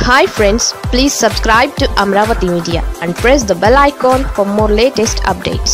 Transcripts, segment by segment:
Hi friends, please subscribe to Amravati Media and press the bell icon for more latest updates.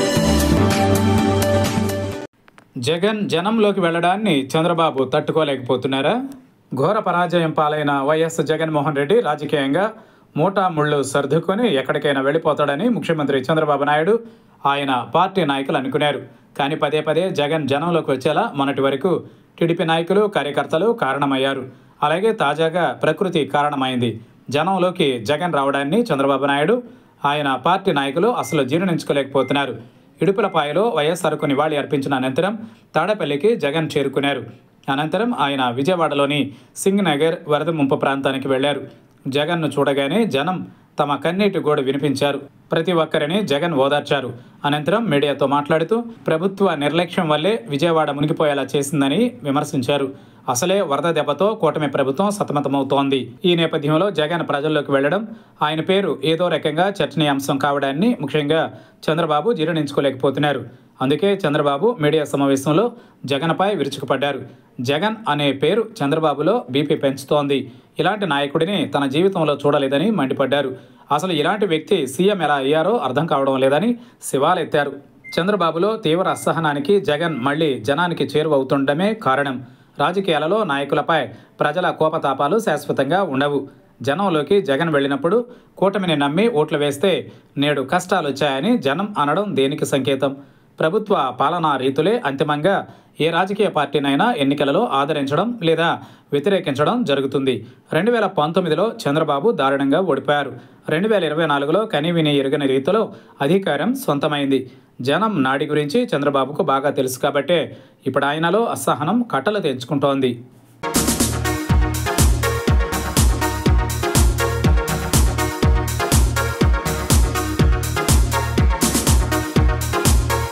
Jagan జనంలోకి వెళ్లడాన్ని చంద్రబాబు తట్టుకోలేకపోతున్నారా? ఘోర పరాజయం పాలైన YS Jaganmohan Reddy రాజకీయంగా మూటా ముళ్ళు సర్దుకొని ఎక్కడికైనా వెళ్ళిపోతాడని ముఖ్యమంత్రి చంద్రబాబు నాయుడు ఆయన పార్టీ నాయకులు అనుకున్నారు. కానీ పదే పదే జగన్ జనంలోకి వచ్చేలా మొన్నటి వరకు టీడీపీ నాయకులు కార్యకర్తలు కారణమయ్యారు. అలాగే తాజాగా ప్రకృతి కారణమైంది. జనంలోకి జగన్ రావడాన్ని చంద్రబాబు నాయుడు ఆయన పార్టీ నాయకులు అసలు జీర్ణించుకోలేకపోతున్నారు. ఇడుపులపాయలో వైఎస్ఆర్కు నివాళి అర్పించిన అనంతరం తాడేపల్లికి జగన్ చేరుకున్నారు. అనంతరం ఆయన విజయవాడలోని సింగ్ నగర్ వరద ముంపు ప్రాంతానికి వెళ్లారు. జగన్ను చూడగానే జనం తమ కన్నీటి గోడు వినిపించారు. ప్రతి ఒక్కరిని జగన్ ఓదార్చారు. అనంతరం మీడియాతో మాట్లాడుతూ ప్రభుత్వ నిర్లక్ష్యం వల్లే విజయవాడ మునిగిపోయేలా చేసిందని విమర్శించారు. అసలే వరద దెబ్బతో కూటమి ప్రభుత్వం సతమతమవుతోంది. ఈ నేపథ్యంలో జగన్ ప్రజల్లోకి వెళ్లడం, ఆయన పేరు ఏదో రకంగా చర్చనీయాంశం కావడాన్ని ముఖ్యంగా చంద్రబాబు జీర్ణించుకోలేకపోతున్నారు. అందుకే చంద్రబాబు మీడియా సమావేశంలో జగన్పై విరుచుకుపడ్డారు. జగన్ అనే పేరు చంద్రబాబులో బీపీ పెంచుతోంది. ఇలాంటి నాయకుడిని తన జీవితంలో చూడలేదని మండిపడ్డారు. అసలు ఇలాంటి వ్యక్తి సీఎం ఎలా అయ్యారో అర్థం కావడం లేదని శివాలెత్తారు. చంద్రబాబులో తీవ్ర అసహనానికి జగన్ మళ్లీ జనానికి చేరువవుతుండమే కారణం. రాజకీయాలలో నాయకులపై ప్రజల కోపతాపాలు శాశ్వతంగా ఉండవు. జనంలోకి జగన్ వెళ్ళినప్పుడు కూటమిని నమ్మి ఓట్లు వేస్తే నేడు కష్టాలు వచ్చాయని జనం అనడం దేనికి సంకేతం? ప్రభుత్వ పాలనా రీతులే అంతిమంగా ఏ రాజకీయ పార్టీనైనా ఎన్నికలలో ఆదరించడం లేదా వ్యతిరేకించడం జరుగుతుంది. 2019లో చంద్రబాబు దారుణంగా ఓడిపోయారు. 2024లో కనీవిని ఎరుగని రీతిలో అధికారం సొంతమైంది. జనం నాడి గురించి చంద్రబాబుకు బాగా తెలుసు కాబట్టే ఇప్పుడు ఆయనలో అసహనం కట్టలు తెంచుకుంటోంది.